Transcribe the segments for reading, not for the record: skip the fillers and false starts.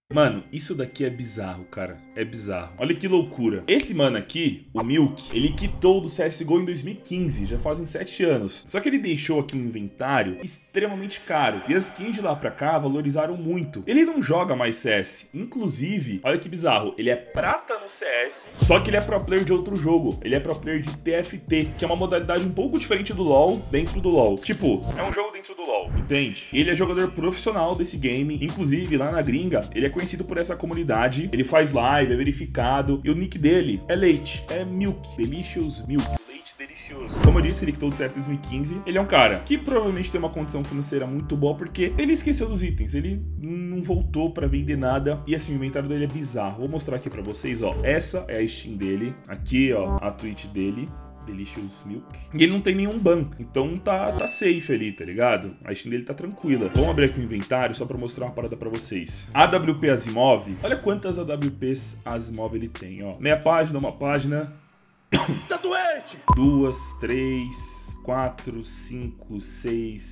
Mano, isso daqui é bizarro, cara. É bizarro. Olha que loucura. Esse mano aqui, o Milk, ele quitou do CSGO em 2015. Já fazem 7 anos. Só que ele deixou aqui um inventário extremamente caro. E as skins de lá pra cá valorizaram muito. Ele não joga mais CS. Inclusive, olha que bizarro. Ele é prata no CS. Só que ele é pro player de outro jogo. Ele é pro player de TFT, que é uma modalidade um pouco diferente do LoL dentro do LoL. Tipo, é um jogo dentro do LoL, entende? E ele é jogador profissional desse game. Inclusive, lá na gringa, ele é conhecido por essa comunidade, ele faz live, é verificado, e o nick dele é Leite, é Milk, Delicious Milk. Leite delicioso. Como eu disse, ele quitou do CS em 2015. Ele é um cara que provavelmente tem uma condição financeira muito boa, porque ele esqueceu dos itens, ele não voltou pra vender nada, e assim, o inventário dele é bizarro. Vou mostrar aqui pra vocês, ó, essa é a Steam dele, aqui, ó, a Twitch dele. Delicious Milk. E ele não tem nenhum ban, então tá safe ali, tá ligado? A Steam dele tá tranquila. Vamos abrir aqui o inventário só pra mostrar uma parada pra vocês. AWP Asimov, olha quantas AWPs Asimov ele tem, ó. Meia página, uma página. Tá doente! 2, 3, 4, 5, 6,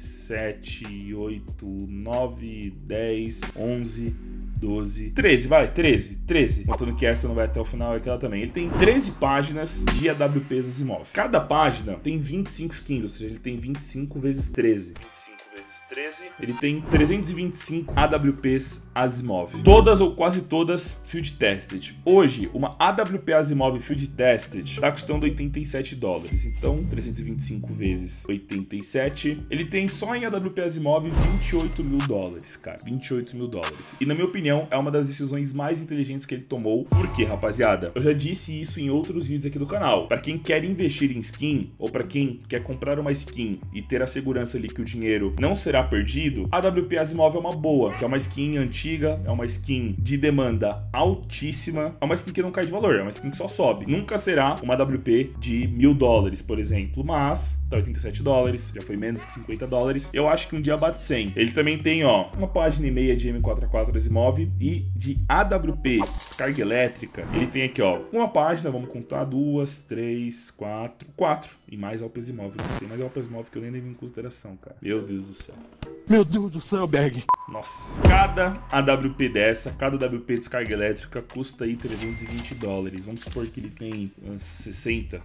7, 8, 9, 10, 11... 12, 13, vai, 13. Contando que essa não vai até o final, é aquela também. Ele tem 13 páginas de AWPs Asimov. Cada página tem 25 skins, ou seja, ele tem 25 vezes 13. 25 vezes 13, ele tem 325 AWPs Asimov. Todas ou quase todas Field Tested. Hoje, uma AWP Asimov Field Tested tá custando $87. Então, 325 vezes 87. Ele tem só em AWP Asimov $28 mil, cara. $28 mil. E na minha opinião, é uma das decisões mais inteligentes que ele tomou. Por quê, rapaziada? Eu já disse isso em outros vídeos aqui do canal. Para quem quer investir em skin, ou para quem quer comprar uma skin e ter a segurança ali que o dinheiro não será perdido, a AWP Asimov é uma boa, que é uma skin antiga, é uma skin de demanda altíssima, é uma skin que não cai de valor, é uma skin que só sobe. Nunca será uma AWP de $1.000, por exemplo, mas tá $87, já foi menos que $50. Eu acho que um dia bate 100. Ele também tem, ó, uma página e meia de M4A4 Asimov e de AWP descarga elétrica. Ele tem aqui, ó, uma página, vamos contar, 2, 3, 4 e mais AWP Asimov. Tem mais AWP Asimov que eu nem levei em consideração, cara. Meu Deus do céu. Meu Deus do céu, Berg. Nossa. Cada AWP dessa, cada AWP de descarga elétrica custa aí $320. Vamos supor que ele tem 60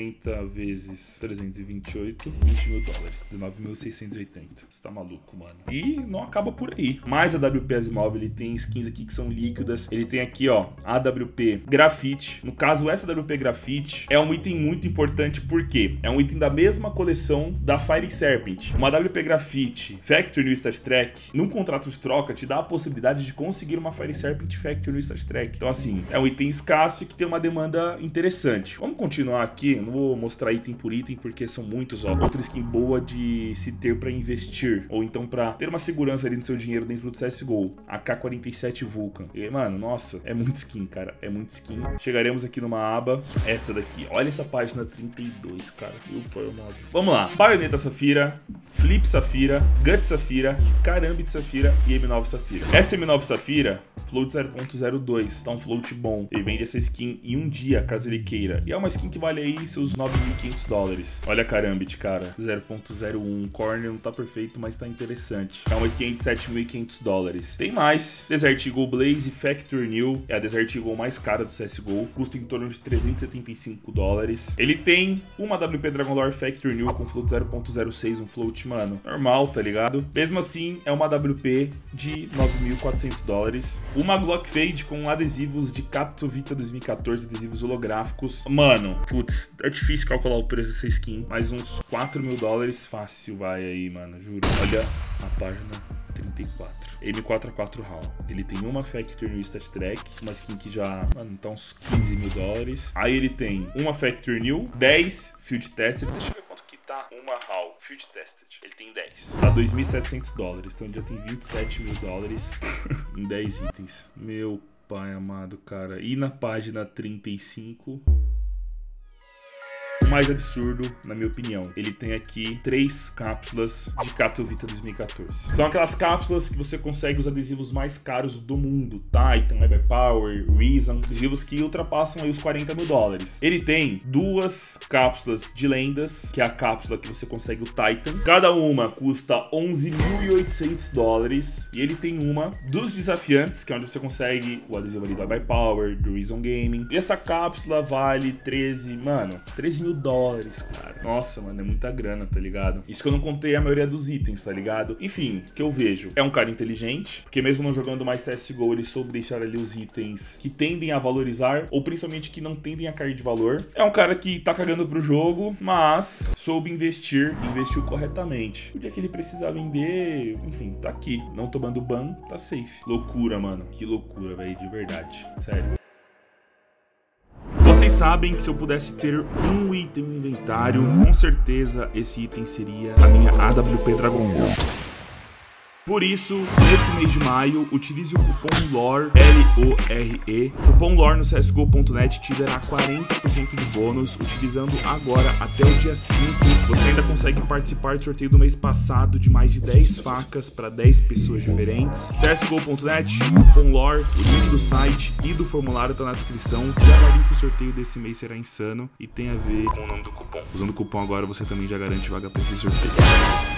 vezes 328, $20 mil. 19.680. Você tá maluco, mano. E não acaba por aí. Mais AWP Asimov, ele tem skins aqui que são líquidas. Ele tem aqui, ó, AWP Graphite. No caso, essa AWP Graphite é um item muito importante porque é um item da mesma coleção da Fire Serpent. Uma AWP Graphite Factory no Stat Trek, num contrato de troca, te dá a possibilidade de conseguir uma Fire Serpent Factory no Stat Trek. Então, assim, é um item escasso e que tem uma demanda interessante. Vamos continuar aqui. Não vou mostrar item por item porque são muitos, ó. Outra skin boa de se ter pra investir, ou então pra ter uma segurança ali no seu dinheiro dentro do CSGO. AK-47 Vulcan. E, mano, nossa, é muito skin, cara. É muito skin. Chegaremos aqui numa aba, essa daqui. Olha essa página 32, cara. Vamos lá. Baioneta Safira, Flip Safira, Gut Safira, Karambit Safira e M9 Safira. Essa M9 Safira, float 0.02, tá um float bom. Ele vende essa skin em um dia, caso ele queira. E é uma skin que vale aí seus $9.500. Olha a Karambit, cara. 0.01. Corner não tá perfeito, mas tá interessante. É uma skin de $7.500. Tem mais. Desert Eagle Blaze Factory New. É a Desert Eagle mais cara do CSGO. Custa em torno de $375. Ele tem uma WP Dragon Lore Factory New com float 0.06, um float, mano, normal, tá ligado? Mesmo assim, é uma WP de $9.400. Uma Glock Fade com adesivos de Capto Vita 2014, adesivos holográficos. Mano, putz, é difícil calcular o preço dessa skin, mas uns $4 mil fácil vai aí, mano, juro. Olha a página 34. M4A4 HAL. Ele tem uma Factory New Stat Trek, uma skin que já, mano, tá uns $15 mil. Aí ele tem uma Factory New, 10 Field Tested. Deixa eu ver quanto que tá uma HAL Field Tested. Ele tem 10. Tá $2.700. Então ele já tem $27 mil em 10 itens. Meu pai amado, cara. E na página 35... mais absurdo, na minha opinião. Ele tem aqui 3 cápsulas de Katovita 2014. São aquelas cápsulas que você consegue os adesivos mais caros do mundo. Titan, Everpower, Reason, adesivos que ultrapassam aí os 40 mil dólares. Ele tem 2 cápsulas de lendas, que é a cápsula que você consegue o Titan. Cada uma custa 11.800 dólares. E ele tem uma dos desafiantes, que é onde você consegue o adesivo ali do Everpower, do Reason Gaming. E essa cápsula vale 13 mil dólares, cara. Nossa, mano, é muita grana, tá ligado? Isso que eu não contei a maioria dos itens, tá ligado? Enfim, o que eu vejo é um cara inteligente, porque mesmo não jogando mais CSGO, ele soube deixar ali os itens que tendem a valorizar, ou principalmente que não tendem a cair de valor. É um cara que tá cagando pro jogo, mas soube investiu corretamente. O dia que ele precisar vender, enfim, tá aqui. Não tomando ban, tá safe. Loucura, mano. Que loucura, velho, de verdade. Sério. Vocês sabem que se eu pudesse ter um item no inventário, com certeza esse item seria a minha AWP Dragon Ball. Por isso, nesse mês de maio, utilize o cupom LORE, L-O-R-E. O cupom LORE no CSGO.net te dará 40% de bônus, utilizando agora até o dia 5. Você ainda consegue participar do sorteio do mês passado de mais de 10 facas para 10 pessoas diferentes. CSGO.net, cupom LORE, o link do site e do formulário tá na descrição. Já garanto que o sorteio desse mês será insano e tem a ver com o nome do cupom. Usando o cupom agora você também já garante vaga para esse sorteio.